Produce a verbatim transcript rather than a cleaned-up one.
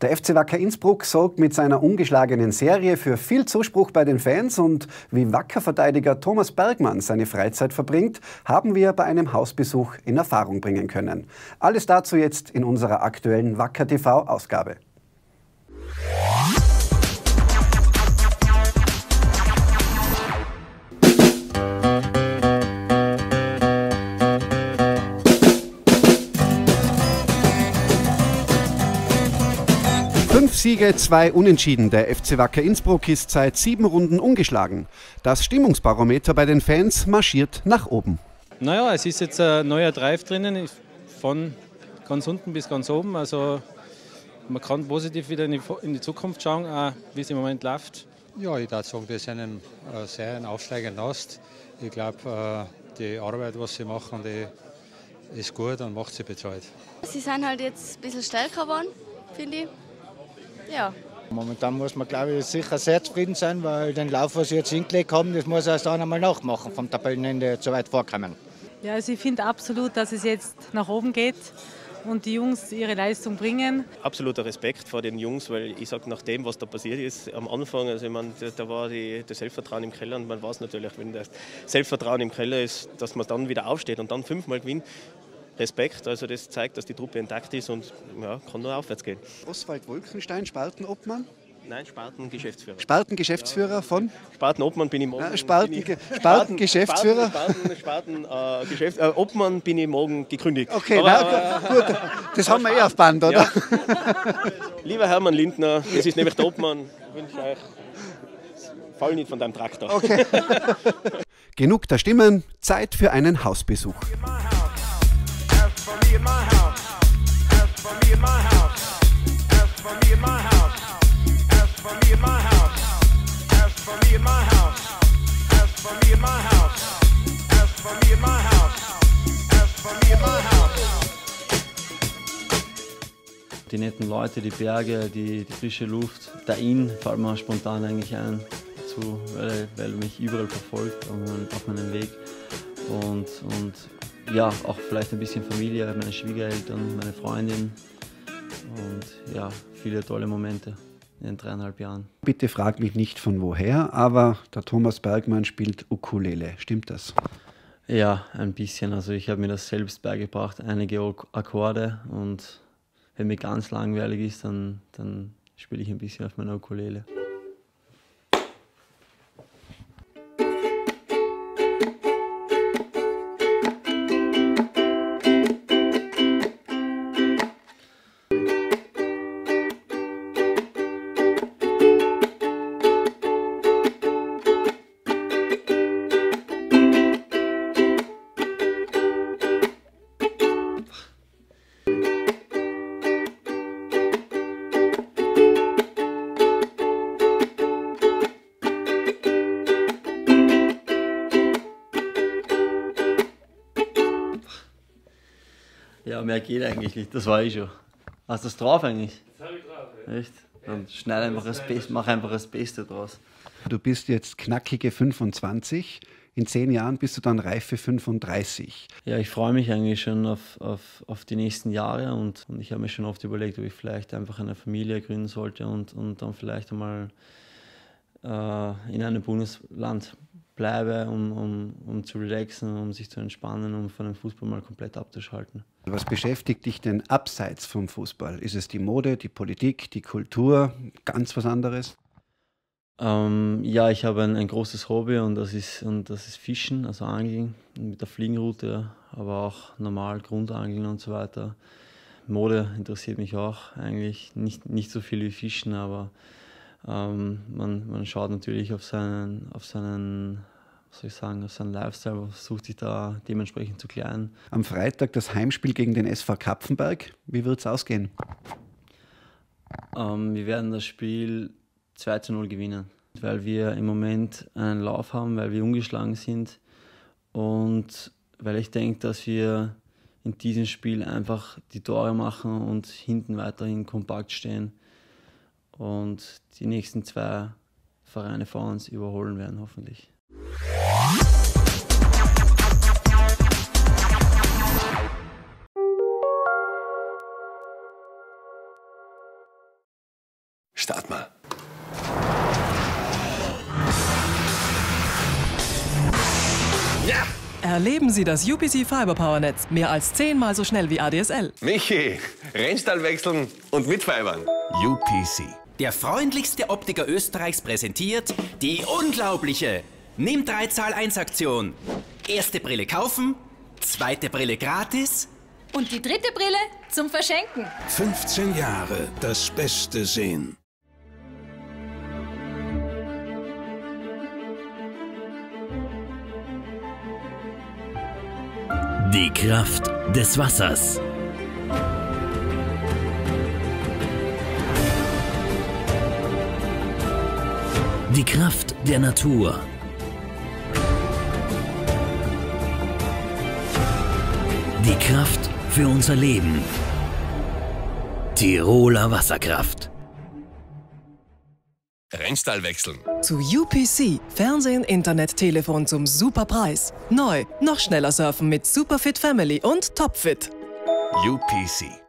Der F C Wacker Innsbruck sorgt mit seiner ungeschlagenen Serie für viel Zuspruch bei den Fans und wie Wacker-Verteidiger Thomas Bergmann seine Freizeit verbringt, haben wir bei einem Hausbesuch in Erfahrung bringen können. Alles dazu jetzt in unserer aktuellen Wacker T V-Ausgabe. Fünf Siege, zwei Unentschieden. Der F C Wacker Innsbruck ist seit sieben Runden ungeschlagen. Das Stimmungsbarometer bei den Fans marschiert nach oben. Naja, es ist jetzt ein neuer Drive drinnen, von ganz unten bis ganz oben. Also man kann positiv wieder in die Zukunft schauen, auch wie es im Moment läuft. Ja, ich würde sagen, wir sind im äh, sehr in aufsteigenden Ast. Ich glaube, äh, die Arbeit, was sie machen, die ist gut und macht sie bezahlt. Sie sind halt jetzt ein bisschen stärker geworden, finde ich. Ja. Momentan muss man, glaube ich, sicher sehr zufrieden sein, weil den Lauf, was sie jetzt hingelegt haben, das muss erst einmal nachmachen, vom Tabellenende so weit vorkommen. Ja, also ich finde absolut, dass es jetzt nach oben geht und die Jungs ihre Leistung bringen. Absoluter Respekt vor den Jungs, weil ich sage, nach dem, was da passiert ist am Anfang, also ich meine, da war die, das Selbstvertrauen im Keller und man weiß natürlich, wenn das Selbstvertrauen im Keller ist, dass man dann wieder aufsteht und dann fünfmal gewinnt. Respekt, also das zeigt, dass die Truppe intakt ist und ja, kann nur aufwärts gehen. Oswald Wolkenstein, Spartenobmann? Nein, Sparten-Geschäftsführer. Sparten-Geschäftsführer von? Sparten-Obmann bin ich morgen. Ja, Sparten, Sparten-Geschäftsführer? Sparten, Sparten, äh, Geschäft, äh, Obmann bin ich morgen gekündigt. Okay, aber, na, gut, gut, das haben wir eh auf Band, oder? Ja. Lieber Hermann Lindner, das ist nämlich der Obmann, ich wünsche euch, fall nicht von deinem Traktor. Okay. Genug der Stimmen, Zeit für einen Hausbesuch. Die netten Leute, die Berge, die, die frische Luft, der Inn fällt mir spontan eigentlich ein, dazu, weil, weil er mich überall verfolgt auf, mein, auf meinem Weg. Und, und ja, auch vielleicht ein bisschen Familie, meine Schwiegereltern, meine Freundin und ja, viele tolle Momente in den dreieinhalb Jahren. Bitte frag mich nicht von woher, aber der Thomas Bergmann spielt Ukulele, stimmt das? Ja, ein bisschen. Also ich habe mir das selbst beigebracht, einige Akkorde, und wenn mir ganz langweilig ist, dann, dann spiele ich ein bisschen auf meiner Ukulele. Ja, mehr geht eigentlich nicht, das war ich schon. Hast du das drauf eigentlich? Das habe ich drauf, ja. Echt? Dann schneid einfach das Beste, mach einfach das Beste draus. Du bist jetzt knackige fünfundzwanzig, in zehn Jahren bist du dann reife fünfunddreißig. Ja, ich freue mich eigentlich schon auf, auf, auf die nächsten Jahre und, und ich habe mir schon oft überlegt, ob ich vielleicht einfach eine Familie gründen sollte und, und dann vielleicht einmal äh, in einem Bundesland bleibe, um, um, um zu relaxen, um sich zu entspannen, um von dem Fußball mal komplett abzuschalten. Was beschäftigt dich denn abseits vom Fußball? Ist es die Mode, die Politik, die Kultur, ganz was anderes? Ähm, ja, ich habe ein, ein großes Hobby und das ist, und das ist Fischen, also Angeln mit der Fliegenroute, aber auch normal Grundangeln und so weiter. Mode interessiert mich auch eigentlich, nicht, nicht so viel wie Fischen, aber ähm, man, man schaut natürlich auf seinen, auf seinen, was soll ich sagen, auf seinen Lifestyle, versucht sich da dementsprechend zu kleiden. Am Freitag das Heimspiel gegen den S V Kapfenberg. Wie wird es ausgehen? Ähm, wir werden das Spiel zwei zu null gewinnen, weil wir im Moment einen Lauf haben, weil wir ungeschlagen sind und weil ich denke, dass wir in diesem Spiel einfach die Tore machen und hinten weiterhin kompakt stehen und die nächsten zwei Vereine vor uns überholen werden, hoffentlich. Start mal. Ja! Erleben Sie das U P C Fiber Power Netz mehr als zehnmal so schnell wie A D S L. Michi, Rennstall wechseln und mitfibern. U P C. Der freundlichste Optiker Österreichs präsentiert die unglaubliche Nimm drei Zahl eins Aktion. Erste Brille kaufen, zweite Brille gratis und die dritte Brille zum Verschenken. fünfzehn Jahre das Beste sehen. Die Kraft des Wassers. Die Kraft der Natur. Die Kraft für unser Leben. Tiroler Wasserkraft. Rennstall wechseln. Zu U P C. Fernsehen, Internet, Telefon zum super Preis. Neu, noch schneller surfen mit Superfit Family und Topfit. U P C.